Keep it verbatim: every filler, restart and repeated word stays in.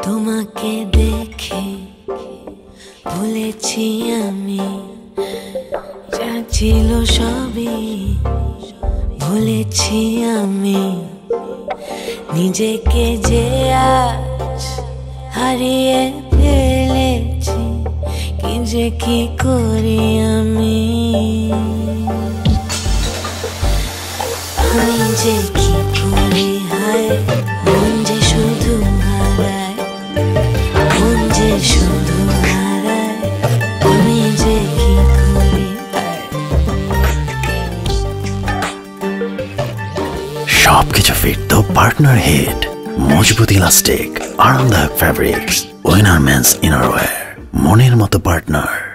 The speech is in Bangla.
তোমাকে দেখে ভুলেছি আমি যা ছিল সবই ভুলেছি আমি নিজেকে যে আজ হারিয়ে ফেলেছি কি যে কি করি আমি আমি যে কি করি হায় মন যে শুধু হারায় মন যে শুধু হারায় আমি যে কি করি সবকিছু ফিট পার্টনার হেড মজবুত ইলাস্টিক আরামদায়ক ফ্যাব্রিক্স উইনার মেন্স ইনারওয়্যার মনের মতো পার্টনার।